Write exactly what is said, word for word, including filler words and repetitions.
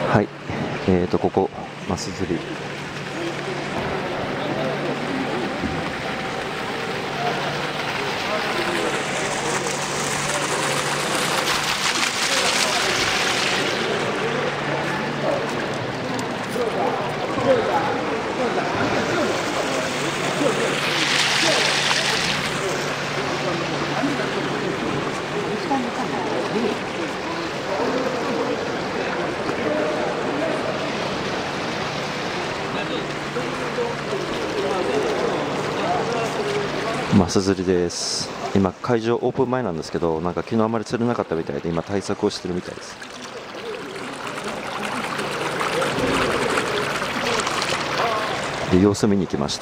はい、えーとここマス釣りマス釣りです。今会場オープン前なんですけど、なんか昨日あまり釣れなかったみたいで今対策をしてるみたいです。で様子見に来ました。